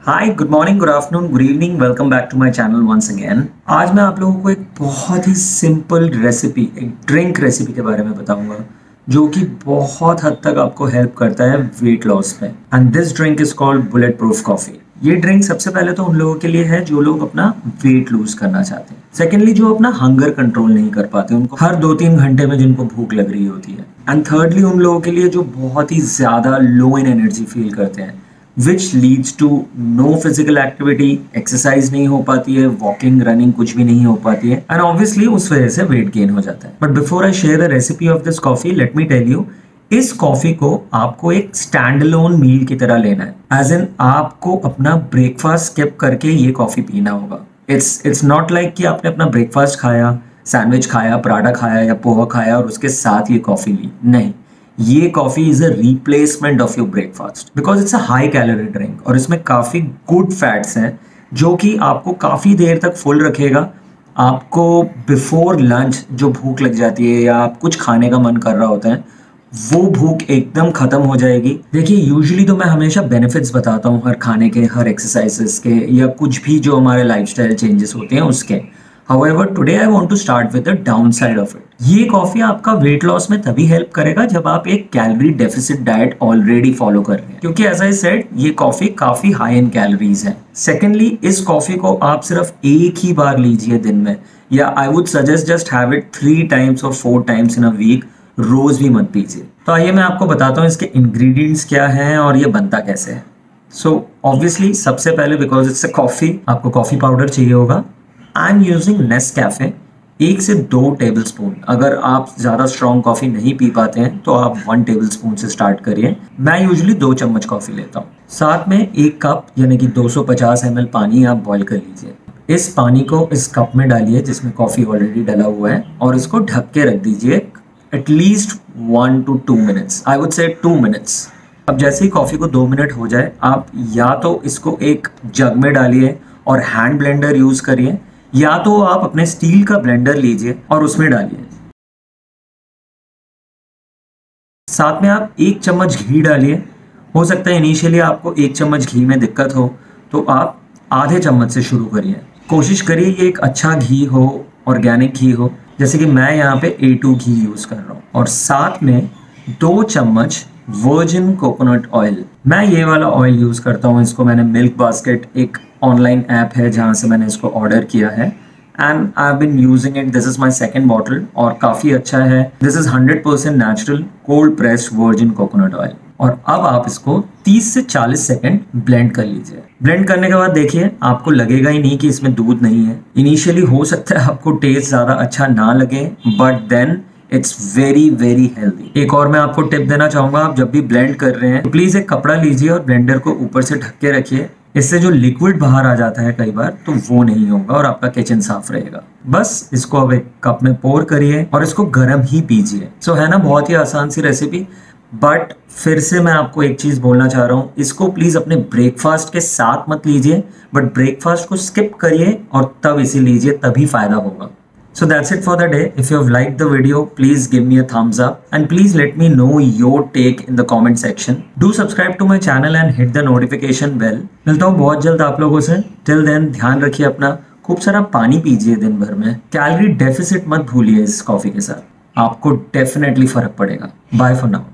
Hi, good morning, good afternoon, good evening, welcome back to my channel once again. आज मैं आप लोगों को एक बहुत ही सिंपल रेसिपी, एक ड्रिंक रेसिपी के बारे में बताऊंगा जो कि बहुत हद तक आपको हेल्प करता है वेट लॉस में। And this drink is called bullet proof coffee. ये ड्रिंक सबसे पहले तो उन लोगों के लिए है जो लोग अपना वेट लूज करना चाहते हैं। सेकेंडली, जो अपना हंगर कंट्रोल नहीं कर पाते, उनको हर 2-3 घंटे में जिनको भूख लग रही होती है। एंड थर्डली, उन लोगों के लिए जो बहुत ही ज्यादा लो इन एनर्जी फील करते हैं, which leads to no physical activity, exercise नहीं हो पाती है, वॉकिंग रनिंग कुछ भी नहीं हो पाती है, एंड ऑब्वियसली उस वजह से वेट गेन हो जाता है। But before I share the recipe of this coffee, let me tell you, इस कॉफी को आपको एक स्टैंड अलोन मील की तरह लेना है। एज इन आपको अपना ब्रेकफास्ट स्किप करके ये कॉफी पीना होगा। इट्स नॉट लाइक कि आपने अपना ब्रेकफास्ट खाया, सैंडविच खाया, पराठा खाया या पोहा खाया और उसके साथ ये कॉफी ली। नहीं, ये coffee is a replacement of your breakfast because it's a high calorie drink और इसमें काफ़ी गुड फैट्स हैं जो कि आपको काफ़ी देर तक फुल रखेगा। आपको बिफोर लंच जो भूख लग जाती है या आप कुछ खाने का मन कर रहा होता है, वो भूख एकदम खत्म हो जाएगी। देखिए, यूजुअली तो मैं हमेशा बेनिफिट्स बताता हूँ हर खाने के, हर एक्सरसाइजेस के या कुछ भी जो हमारे लाइफस्टाइल चेंजेस होते हैं उसके। However, today I want to start with the downside of it. ये कॉफी आपका वेट लॉस में तभी हेल्प करेगा जब आप एक calorie deficit diet already follow कर रहे हैं, क्योंकि एज आई सेड ये कॉफी काफी हाई इन कैलोरीज है। सेकेंडली, इस कॉफी को आप सिर्फ एक ही बार लीजिए दिन में, या I would suggest just have it 3 times और 4 times इन अ वीक। रोज भी मत पीजिए। तो आइए मैं आपको बताता हूँ इसके इंग्रेडिएंट्स क्या हैं और ये बनता कैसे है। सो ऑब्वियसली सबसे पहले, बिकॉज इट्स अ कॉफी, आपको कॉफी पाउडर चाहिए होगा। आई एम यूजिंग नेस्कैफे 1 से 2 टेबलस्पून। अगर आप ज़्यादा स्ट्रॉन्ग कॉफ़ी नहीं पी पाते हैं तो आप 1 टेबलस्पून से स्टार्ट करिए। मैं यूजुअली 2 चम्मच कॉफ़ी लेता हूँ। साथ में 1 कप यानी कि 250 ml पानी आप बॉईल कर लीजिए। इस पानी को इस कप में डालिए जिसमें कॉफ़ी ऑलरेडी डला हुआ है और इसको ढक के रख दीजिए at least 1 to 2 minutes। I would say 2 minutes। अब जैसे ही कॉफ़ी को 2 मिनट हो जाए, आप या तो इसको एक जग में डालिए और हैंड ब्लेंडर यूज़ करिए, या तो आप अपने स्टील का ब्लेंडर लीजिए और उसमें डालिए। साथ में आप 1 चम्मच घी डालिए। हो सकता है इनिशियली आपको 1 चम्मच घी में दिक्कत हो तो आप आधे चम्मच से शुरू करिए। कोशिश करिए ये एक अच्छा घी हो, ऑर्गेनिक घी हो, जैसे कि मैं यहाँ पे A2 घी यूज़ कर रहा हूँ। और साथ में 2 चम्मच वर्जिन कोकोनट ऑयल। मैं ये वाला ऑयल यूज़ करता हूँ। इसको मैंने मिल्क बास्केट, एक ऑनलाइन ऐप है जहाँ से मैंने इसको ऑर्डर किया है, and I have been using it. This is my second bottle और काफ़ी अच्छा है। This is 100% natural cold pressed virgin coconut oil. और अब आप इसको 30 से 40 सेकंड ब्लेंड कर लीजिए। ब्लेंड करने के बाद देखिए, आपको लगेगा ही नहीं कि इसमें दूध नहीं है। इनिशियली हो सकता है आपको टेस्ट ज़्यादा अच्छा ना लगे, but then it's very very healthy. एक और मैं आपको टिप देना चाहूँगा, आप जब भी ब्लेंड कर रहे हैं तो प्लीज़ एक कपड़ा लीजिए और ब्लेंडर को ऊपर से ढक के रखिए। इससे जो लिक्विड बाहर आ जाता है कई बार, तो वो नहीं होगा और आपका किचन साफ रहेगा। बस इसको अब एक कप में पोर करिए और इसको गर्म ही पीजिए। सो है ना, बहुत ही आसान सी रेसिपी। बट फिर से मैं आपको एक चीज़ बोलना चाह रहा हूँ, इसको प्लीज़ अपने ब्रेकफास्ट के साथ मत लीजिए, बट ब्रेकफास्ट को स्किप करिए और तब इसे लीजिए, तभी फ़ायदा होगा। So that's it for the day. If you have liked the video, please give me a thumbs up and please let me know your take in the comment section. Do subscribe to my channel and hit the notification bell. मिलता हूँ बहुत जल्द आप लोगों से। Till then ध्यान रखिए अपना, खूब सारा पानी पीजिए दिन भर में। कैलोरी डेफिसिट मत भूलिए इस कॉफ़ी के साथ, आपको डेफिनेटली फ़र्क पड़ेगा। Bye for now.